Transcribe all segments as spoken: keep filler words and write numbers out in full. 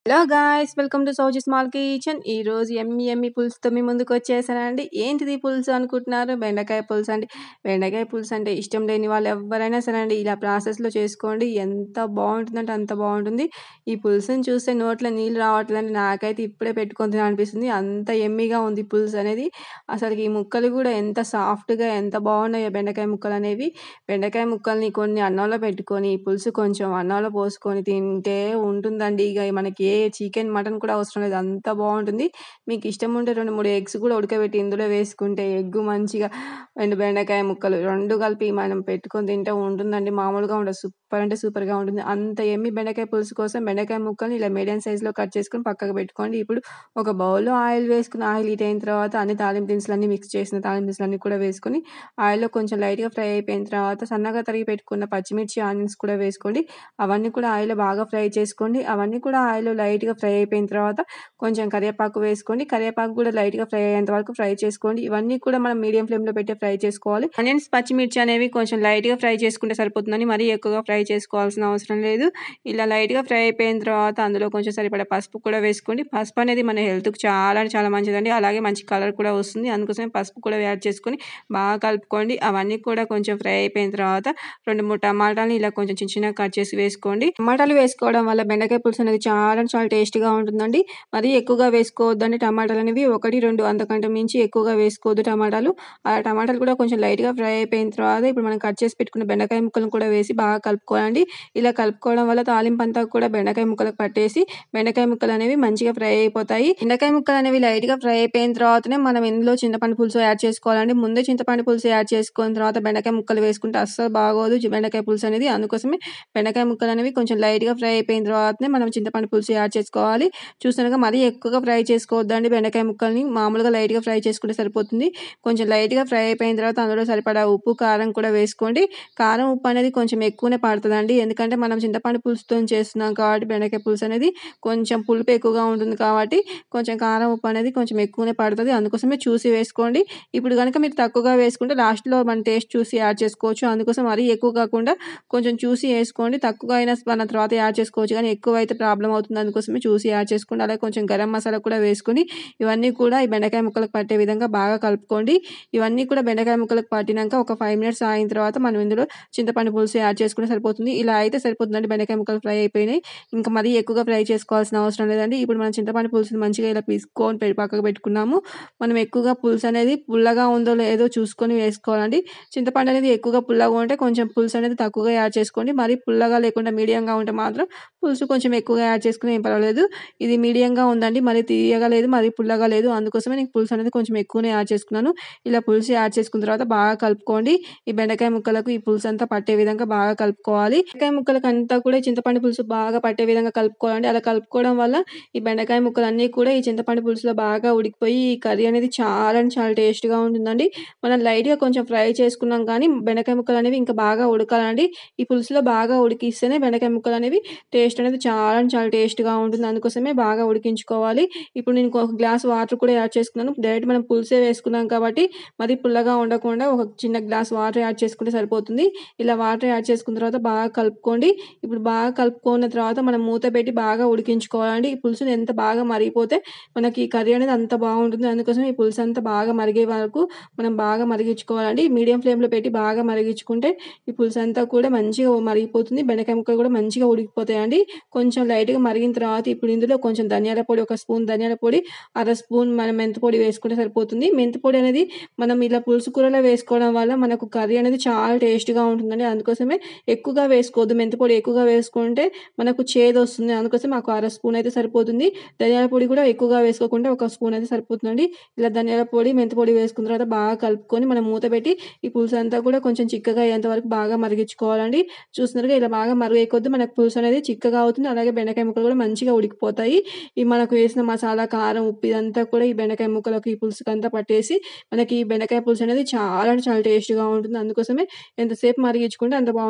Hello guys welcome to Souji small kitchen. ఈ రోజు ఎమ్మి ఎమ్మి పులుసుతో మీ ముందుకు వచ్చేసానండి. ఏంటిది పులుసు అనుకుంటున్నారు? బెండకాయ పులుసు అండి. బెండకాయ పులుసు అంటే ఇష్టం లేని వాళ్ళు ఎవరైనా సరే అండి ఇలా ప్రాసెస్లో చేసుకోండి, ఎంత బాగుంటుందంటే అంత బాగుంటుంది. ఈ పులుసుని చూస్తే నోట్లో నీళ్ళు రావట్లేదండి. నాకైతే ఇప్పుడే పెట్టుకొని తినాలనిపిస్తుంది, అంత ఎమ్మిగా ఉంది పులుసు అనేది. అసలు ఈ ముక్కలు కూడా ఎంత సాఫ్ట్గా ఎంత బాగున్నాయో బెండకాయ ముక్కలు అనేవి. బెండకాయ ముక్కల్ని కొన్ని అన్నంలో పెట్టుకొని పులుసు కొంచెం అన్నంలో పోసుకొని తింటే ఉంటుందండి. ఇక మనకి ఏ చికెన్ మటన్ కూడా అవసరం లేదు, అంత బాగుంటుంది. మీకు ఇష్టం ఉంటే రెండు మూడు ఎగ్స్ కూడా ఉడకబెట్టి ఇందులో వేసుకుంటే ఎగ్గు మంచిగా రెండు బెండకాయ ముక్కలు రెండు కలిపి మనం పెట్టుకొని తింటే ఉంటుందండి. మామూలుగా ఉండదు, సూపర్ అంటే సూపర్గా ఉంటుంది. అంత ఎమ్మి బెండకాయ పులుసు కోసం బెండకాయ ముక్కల్ని ఇలా మీడియం సైజులో కట్ చేసుకొని పక్కకు పెట్టుకోండి. ఇప్పుడు ఒక బౌల్లో ఆయిల్ వేసుకుని ఆయిల్ హీట్ అయిన తర్వాత అన్ని తాలింపు దినుసులన్నీ మిక్స్ చేసిన తాలింపు దినుసులన్నీ కూడా వేసుకొని ఆయిల్లో కొంచెం లైట్గా ఫ్రై అయిపోయిన తర్వాత సన్నగా తరిగి పెట్టుకున్న పచ్చిమిర్చి ఆనియన్స్ కూడా వేసుకోండి. అవన్నీ కూడా ఆయిల్లో బాగా ఫ్రై చేసుకోండి. అవన్నీ కూడా ఆయిల్లో లైట్గా ఫ్రై అయిపోయిన తర్వాత కొంచెం కరివేపాకు వేసుకోండి. కరివేపాకు కూడా లైట్గా ఫ్రై అయ్యేంత వరకు ఫ్రై చేసుకోండి. ఇవన్నీ కూడా మనం మీడియం ఫ్లేమ్లో పెట్టి ఫ్రై చేసుకోవాలి. ఆనియన్స్ పచ్చిమిర్చి అనేవి కొంచెం లైట్గా ఫ్రై చేసుకుంటే సరిపోతుందని మరీ ఎక్కువగా ఫ్రై చేసుకోవాల్సిన అవసరం లేదు. ఇలా లైట్గా ఫ్రై అయిపోయిన తర్వాత అందులో కొంచెం సరిపడా పసుపు కూడా వేసుకోండి. పసుపు అనేది మన హెల్త్కి చాలా అంటే చాలా మంచిదండి, అలాగే మంచి కలర్ కూడా వస్తుంది. అందుకోసమే పసుపు కూడా యాడ్ చేసుకొని బాగా కలుపుకోండి. అవన్నీ కూడా కొంచెం ఫ్రై అయిపోయిన తర్వాత రెండు మూడు టమాటాలని ఇలా కొంచెం చిన్న చిన్నగా కట్ చేసి వేసుకోండి. టమాటాలు వేసుకోవడం వల్ల బెండకాయ పులుసు అనేది చాలా చాలా టేస్టీగా ఉంటుందండి. మరీ ఎక్కువగా వేసుకోవద్దండి టమాటాలు అనేవి, ఒకటి రెండు అంతకంటే మించి ఎక్కువగా వేసుకోవద్దు టమాటాలు. ఆ టమాటాలు కూడా కొంచెం లైట్గా ఫ్రై అయిపోయిన తర్వాత ఇప్పుడు మనం కట్ చేసి పెట్టుకున్న బెండకాయ ముక్కలను కూడా వేసి బాగా కలుపుకోవాలండి. ఇలా కలుపుకోవడం వల్ల తాలింపు అంతా కూడా బెండకాయ ముక్కలకు పట్టేసి బెండకాయ ముక్కలు అనేవి మంచిగా ఫ్రై అయిపోతాయి. బెండకాయ ముక్కలు అనేవి లైట్గా ఫ్రై అయిపోయిన తర్వాతనే మనం ఇందులో చింతపండు పులుసు యాడ్ చేసుకోవాలండి. ముందే చింతపండు పులుసు యాడ్ చేసుకున్న తర్వాత బెండకాయ ముక్కలు వేసుకుంటే అస్సలు బాగోదు బెండకాయ పులుసు అనేది. అందుకోసమే బెండకాయ ముక్కలు అనేవి కొంచెం లైట్గా ఫ్రై అయిపోయిన తర్వాతనే మనం చింతపండు పులుసు యాడ్ చేసుకోవాలి. చూసానుగా మరీ ఎక్కువగా ఫ్రై చేసుకోవద్దండి బెండకాయ ముక్కల్ని, మామూలుగా లైట్గా ఫ్రై చేసుకుంటే సరిపోతుంది. కొంచెం లైట్గా ఫ్రై అయిపోయిన తర్వాత అందులో సరిపడా ఉప్పు కారం కూడా వేసుకోండి. కారం ఉప్పు అనేది కొంచెం ఎక్కువనే పడుతుందండి, ఎందుకంటే మనం చింతపండు పులుసుతో చేస్తున్నాం కాబట్టి బెండకాయ పులుసు అనేది కొంచెం పులుపు ఎక్కువగా ఉంటుంది కాబట్టి కొంచెం కారం ఉప్పు అనేది కొంచెం ఎక్కువనే పడుతుంది. అందుకోసమే చూసి వేసుకోండి. ఇప్పుడు కనుక మీరు తక్కువగా వేసుకుంటే లాస్ట్లో మన టేస్ట్ చూసి యాడ్ చేసుకోవచ్చు. అందుకోసం మరీ ఎక్కువ కాకుండా కొంచెం చూసి వేసుకోండి. తక్కువ అయినా మన తర్వాత యాడ్ చేసుకోవచ్చు, కానీ ఎక్కువ అయితే ప్రాబ్లం అవుతుంది. అందుకోసమే చూసి యాడ్ చేసుకోండి. అలాగే కొంచెం గరం మసాలా కూడా వేసుకొని ఇవన్నీ కూడా ఈ బెండకాయ ముక్కలకు పట్టే విధంగా బాగా కలుపుకోండి. ఇవన్నీ కూడా బెండకాయ ముక్కలకు పట్టినాక ఒక ఫైవ్ మినిట్స్ అయిన తర్వాత మనం ఇందులో చింతపండు పులుసు యాడ్ చేసుకుంటే సరిపోతుంది. ఇలా అయితే సరిపోతుందండి. బెండకాయ ముక్కలు ఫ్రై అయిపోయినాయి, ఇంకా మరీ ఎక్కువగా ఫ్రై చేసుకోవాల్సిన అవసరం లేదండి. ఇప్పుడు మనం చింతపండు పులుసుని మంచిగా ఇలా పీసుకొని పక్కకు పెట్టుకున్నాము. మనం ఎక్కువగా పులుసు అనేది పుల్లగా ఉందో లేదో చూసుకొని వేసుకోవాలండి. చింతపండు అనేది ఎక్కువగా పుల్లగా ఉంటే కొంచెం పులుసు అనేది తక్కువగా యాడ్ చేసుకోండి. మరీ పుల్లగా లేకుండా మీడియంగా ఉంటే మాత్రం పులుసు కొంచెం ఎక్కువగా యాడ్ చేసుకుని ఏం పర్వాలేదు. ఇది మీడియంగా ఉందండి, మరీ తీయగా లేదు మరీ పుల్లగా లేదు, అందుకోసమే నేను పులుసు అనేది కొంచెం ఎక్కువనే యాడ్ చేసుకున్నాను. ఇలా పులుసు యాడ్ చేసుకున్న తర్వాత బాగా కలుపుకోండి. ఈ బెండకాయ ముక్కలకు ఈ పులుసు అంతా పట్టే విధంగా బాగా కలుపుకోవాలి. బెండకాయ ముక్కలకు అంతా కూడా ఈ చింతపండు పులుసు బాగా పట్టే విధంగా కలుపుకోవాలండి. అలా కలుపుకోవడం వల్ల ఈ బెండకాయ ముక్కలు అన్నీ కూడా ఈ చింతపండు పులుసులో బాగా ఉడికిపోయి ఈ కర్రీ అనేది చాలా అంటే చాలా టేస్ట్గా ఉంటుందండి. మనం లైట్గా కొంచెం ఫ్రై చేసుకున్నాం కానీ బెండకాయ ముక్కలు అనేవి ఇంకా బాగా ఉడకాలండి. ఈ పులుసులో బాగా ఉడికిస్తేనే బెండకాయ ముక్కలు అనేవి టేస్ట్ అనేది చాలా అంటే చాలా టేస్ట్గా ఉంటుంది. అందుకోసమే బాగా ఉడికించుకోవాలి. ఇప్పుడు నేను ఒక గ్లాస్ వాటర్ కూడా యాడ్ చేసుకున్నాను. డైరెక్ట్ మనం పులుసే వేసుకున్నాం కాబట్టి మరీ పుల్లగా ఉండకుండా ఒక చిన్న గ్లాస్ వాటర్ యాడ్ చేసుకుంటే సరిపోతుంది. ఇలా వాటర్ యాడ్ చేసుకున్న తర్వాత బాగా కలుపుకోండి. ఇప్పుడు బాగా కలుపుకున్న తర్వాత మనం మూత పెట్టి బాగా ఉడికించుకోవాలండి. ఈ పులుసుని ఎంత బాగా మరిగిపోతే మనకి ఈ కర్రీ అనేది అంత బాగుంటుంది. అందుకోసం ఈ పులుసు అంతా బాగా మరిగే వరకు మనం బాగా మరిగించుకోవాలండి. మీడియం ఫ్లేమ్లో పెట్టి బాగా మరిగించుకుంటే ఈ పులుసు అంతా కూడా మంచిగా మరిగిపోతుంది. బెండకాయ ముక్కలు కూడా మంచిగా ఉడికిపోతాయండి. కొంచెం లైట్గా మరిగిన తర్వాత ఇప్పుడు ఇందులో కొంచెం ధనియాల పొడి, ఒక స్పూన్ ధనియాల పొడి, అర స్పూన్ మనం మెంతి పొడి వేసుకుంటే సరిపోతుంది. మెంతి పొడి అనేది మనం ఇలా పులుసు కూరలో వేసుకోవడం వల్ల మనకు కర్రీ అనేది చాలా టేస్ట్గా ఉంటుందండి. అందుకోసమే ఎక్కువగా వేసుకోవద్దు, మెంతి పొడి ఎక్కువగా వేసుకుంటే మనకు చేదు వస్తుంది. అందుకోసం మాకు అర స్పూన్ అయితే సరిపోతుంది. ధనియాల పొడి కూడా ఎక్కువగా వేసుకోకుండా ఒక స్పూన్ అయితే సరిపోతుందండి. ఇలా ధనియాల పొడి మెంతి పొడి వేసుకున్న తర్వాత బాగా కలుపుకొని మనం మూత పెట్టి ఈ పులుసు అంతా కూడా కొంచెం చిక్కగా అయ్యేంత వరకు బాగా మరిగించుకోవాలండి. చూస్తున్నారుగా ఇలా బాగా మరుగే కొద్దీ మనకు పులుసు అనేది చిక్కగా అవుతుంది. అలాగే బెండకాయ ముక్కలు కూడా మంచిగా ఉడికిపోతాయి. ఈ మనకు వేసిన మసాలా, కారం, ఉప్పు ఇదంతా కూడా ఈ బెండకాయ ముక్కలకు ఈ పులుసుకంతా పట్టేసి మనకి ఈ బెండకాయ పులుసు అనేది చాలా అంటే చాలా టేస్ట్గా ఉంటుంది. అందుకోసమే ఎంతసేపు మరిగించుకుంటే అంత బాగుంటుంది. మరీ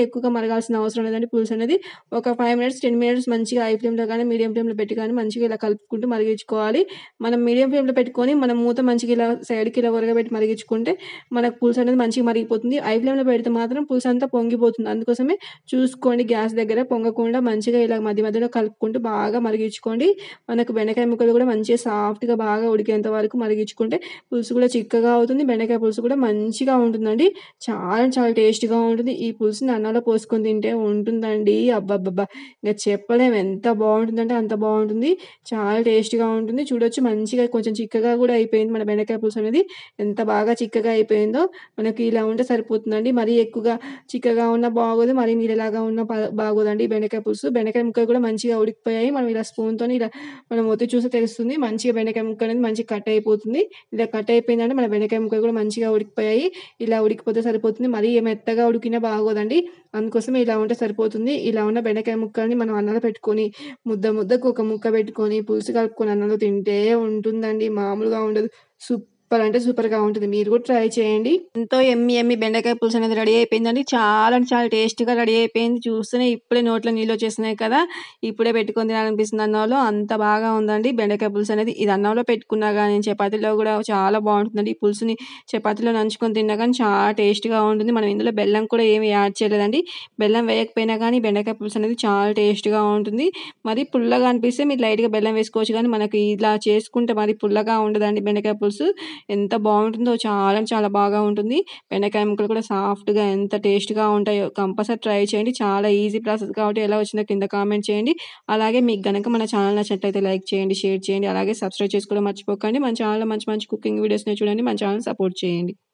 ఎక్కువగా మరగాల్సిన అవసరం లేదండి పులుసు అనేది. ఒక ఐదు మినిట్స్, పది మినిట్స్ మంచిగా హై ఫ్లేమ్‌లో గానీ, మీడియం ఫ్లేమ్‌లో పెట్టి గానీ మంచిగా ఇలా కలుపుకుంటూ మరిగించుకోవాలి. మనం మీడియం ఫ్లేమ్‌లో పెట్టుకొని మనం మూత మంచిగా ఇలా సైడ్‌కి ఇలా ఒరగబెట్టి మరిగించుకుంటే మనకు పులుసు అనేది మంచిగా మరిగిపోతుంది. హై ఫ్లేమ్‌లో పెడితే మాత్రం పులుసు అంతా పొంగిపోతుంది. అందుకోసమే చూసుకోండి గ్యాస్ దగ్గర పొంగకుండా మంచిగా ఇలా మధ్య మధ్యలో కలుపుకుంటూ బాగా మరిగించుకోండి. మనకు బెండకాయ ముక్కలు కూడా మంచిగా సాఫ్ట్‌గా బాగా ఉడికేంత వరకు మరిగించుకుంటే పులుసు కూడా చిక్కగా అవుతుంది. బెండకాయ పులుసు కూడా మంచిగా ఉంటుందండి. చాలా చాలా టేస్ట్‌గా ఉంటుంది. ఈ పులుసుని అన్నంలో పోసుకొని తింటే ఉంటుందండి. అబ్బబ్బబ్బా! ఇంక చెప్పలేం ఎంత బావుంటుందంటే అంత బావుంటుంది. చాలా టేస్ట్‌గా ఉంటుంది. చూడొచ్చు మంచిగా కొంచెం చిక్కగా కూడా అయిపోయింది మన బెండకాయ పులుసు అనేది. ఎంత బాగా చిక్కగా అయిపోయిందో మనకి ఇలా ఉంటే సరిపోతుందండి. మరీ ఎక్కువగా చిక్కగా ఉన్నా బాగోదు. మరీ నీళ్ళలాగా ఉన్నా బా బాగోదండి బెండకాయ పులుసు. బెండకాయ ముక్కలు కూడా మంచిగా ఉడికిపోయాయి. మనం ఇలా స్పూన్‌తోని ఇలా మనం ఒత్తి చూస్తే తెలుస్తుంది. మంచిగా బెండకాయ ముక్క అనేది మంచిగా కట్ అయిపోతుంది. ఇలా కట్ అయిపోయిందంటే మన బెండకాయ ముక్కలు కూడా మంచిగా ఉడికిపోయాయి. ఇలా ఉడికిపోతే సరిపోతుంది. మరీ మెత్తగా ఉడికినా బాగోదండి. అందుకోసమే ఇలా ఉంటే సరిపోతుంది. ఇలా ఉన్న బెండకాయ ముక్కల్ని మనం అన్నంలో పెట్టుకొని ముద్ద ముద్దకు ఒక ముక్క పెట్టుకొని పులుసు కలుపుకొని అన్నంలో తింటే ఉంటుందండి. మామూలుగా ఉండదు. సూపర్ అంటే సూపర్‌గా ఉంటుంది. మీరు కూడా ట్రై చేయండి. ఎంతో యమ్మీ యమ్మీ బెండకాయ పులుసు అనేది రెడీ అయిపోయిందండి. చాలా అంటే చాలా టేస్టీగా రెడీ అయిపోయింది. చూస్తేనే ఇప్పుడే నోట్లో నీళ్ళొచ్చేస్తున్నాయి కదా! ఇప్పుడే పెట్టుకొని తినాలనిపిస్తుంది అన్నంలో. అంత బాగా ఉందండి బెండకాయ పులుసు అనేది. ఇది అన్నంలో పెట్టుకున్నా గానీ, చపాతీలో కూడా చాలా బావుంటుందండి. ఈ పులుసుని చపాతీలో నంచుకొని తిన్నా గానీ చాలా టేస్ట్‌గా ఉంటుంది. మనం ఇందులో బెల్లం కూడా ఏమి యాడ్ చేయలేదండి. బెల్లం వేయకపోయినా గానీ బెండకాయ పులుసు అనేది చాలా టేస్ట్‌గా ఉంటుంది. మరి పుల్లగా అనిపిస్తే మీరు లైట్‌గా బెల్లం వేసుకోవచ్చు గానీ, మనకి ఇలా చేసుకుంటే మరి పుల్లగా ఉండదండి బెండకాయ పులుసు. ఎంత బావుంటుందో చాలా అంటే చాలా బాగా ఉంటుంది. బెండకాయ ముక్కలు కూడా సాఫ్ట్‌గా ఎంత టేస్ట్‌గా ఉంటాయో కంపల్సరీ ట్రై చేయండి. చాలా ఈజీ ప్రాసెస్ కాబట్టి ఎలా వచ్చిందో కింద కామెంట్ చేయండి. అలాగే మీకు గనక మన ఛానల్ నచ్చినట్లయితే లైక్ చేయండి, షేర్ చేయండి. అలాగే సబ్స్క్రైబ్ చేసుకోవడం మర్చిపోకండి. మన ఛానల్‌లో మంచి మంచి కుకింగ్ వీడియోస్‌ని చూడండి. మన ఛానల్‌ని సపోర్ట్ చేయండి.